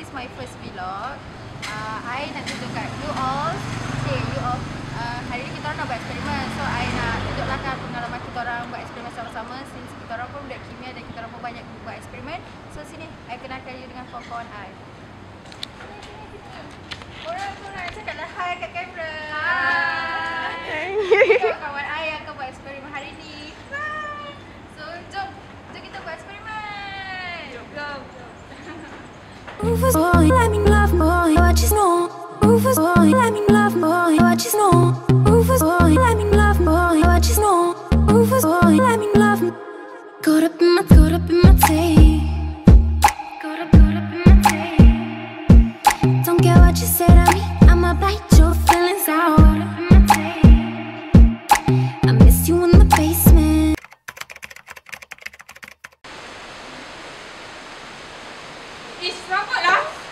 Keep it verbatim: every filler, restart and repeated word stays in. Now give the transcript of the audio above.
is my first vlog. Uh, I nak tunjukkan you all, okay, you all. Uh, hari ni kita orang nak buat eksperimen. So, I nak tunjuklah kan pengalaman kita orang buat eksperimen sama-sama. Since kita orang pun budak kimia dan kita orang pun banyak buat eksperimen. So, sini, I kenalkan you dengan kawan-kawan I. Korang-korang cakaplah hi kat kamera. Hi. Kawan-kawan I yang akan buat eksperimen hari ni. Hi. So, jom. Jom kita buat eksperimen. Jom. Jom. Rufus boy, let me love boy, what you know? Rufus boy, let me love boy, what you know? Rufus boy, let me love boy, what you know? Rufus boy, let me love. Caught up in my, caught up in my tape. Caught up, caught up in my tape. Don't care what you say to me, I'ma bite your feelings out. Caught up in my tape. I miss you in the basement. Ish, nampak lah.